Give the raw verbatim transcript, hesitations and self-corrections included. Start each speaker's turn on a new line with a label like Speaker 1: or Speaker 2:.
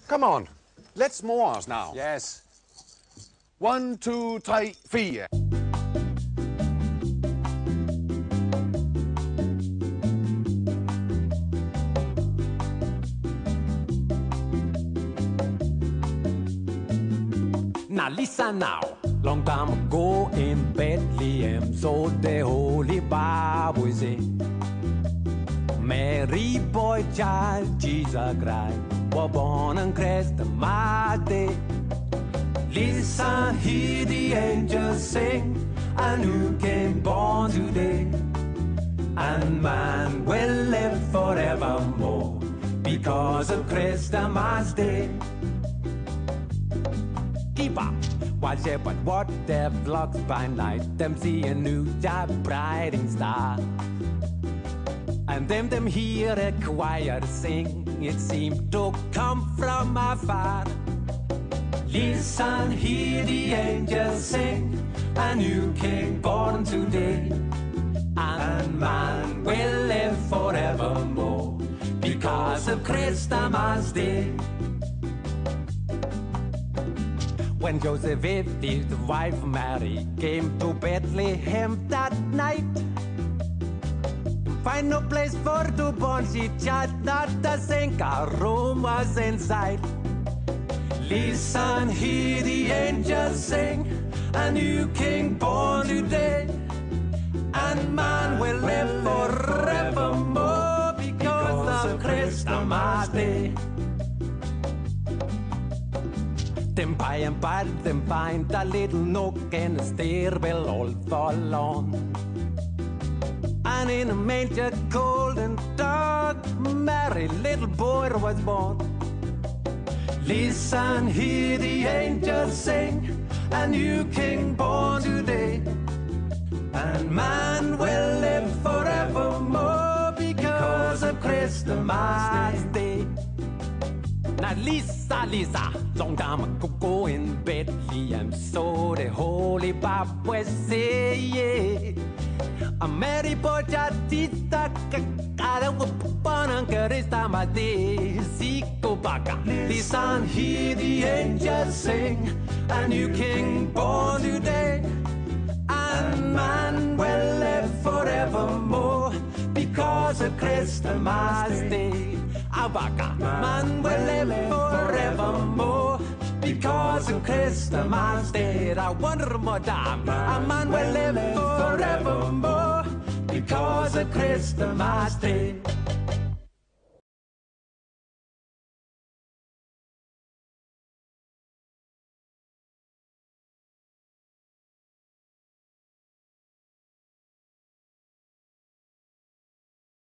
Speaker 1: Come on, let's Mars now.
Speaker 2: Yes.
Speaker 1: One, two, three, four.
Speaker 3: Now listen now, long time ago in Bethlehem, so the Holy Bible say, Mary boy child, Jesus Christ, was born on Christmas Day. Listen, hear the angels sing, a new King born today, and man will live forevermore because of Christmas Day. Keep up, while shepherd watch their flocks by night, them see a new job brighting star. And them them hear a choir sing, it seemed to come from afar. Listen, hear the angels sing, a new King born today, and man will live forevermore because of Christmas Day. When Joseph, his wife Mary, came to Bethlehem that night, to find no place for to born, she chat not a single room was in sight. Listen, hear the angels sing, a new King born today, and man will live forevermore because of Christmas Day. Them by and by them find a little nook in a stairwell all forlorn, and in a manger cold and dark, Mary little boy was born. Listen, hear the angels sing, a new King born today, and man will live forevermore because of Christmas Day. Now Lisa, Lisa, long time ago in Bethlehem, so the Holy Bible say, yeah. A Mary Bochatita, Kakara, Wupana, Christmas Day, Siko Baka. Listen, hear the angels sing, a new King born today, and man will live forevermore because of Christmas Day. Abaka, man will live forevermore because of Christmas Day. I wonder, madame, a man will live forevermore because of Christmas Day.